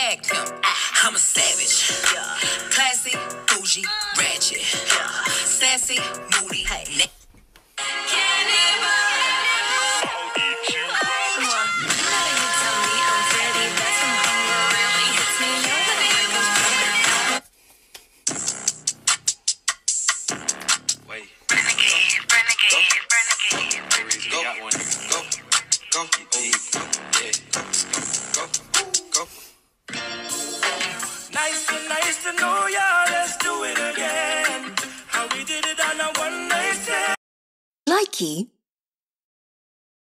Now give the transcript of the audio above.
bag pimp. I'm a savage. Classy, bougie, ratchet. Sassy, moody. Nice to know ya. Let's do it again. How we did it on a one night stand. Likey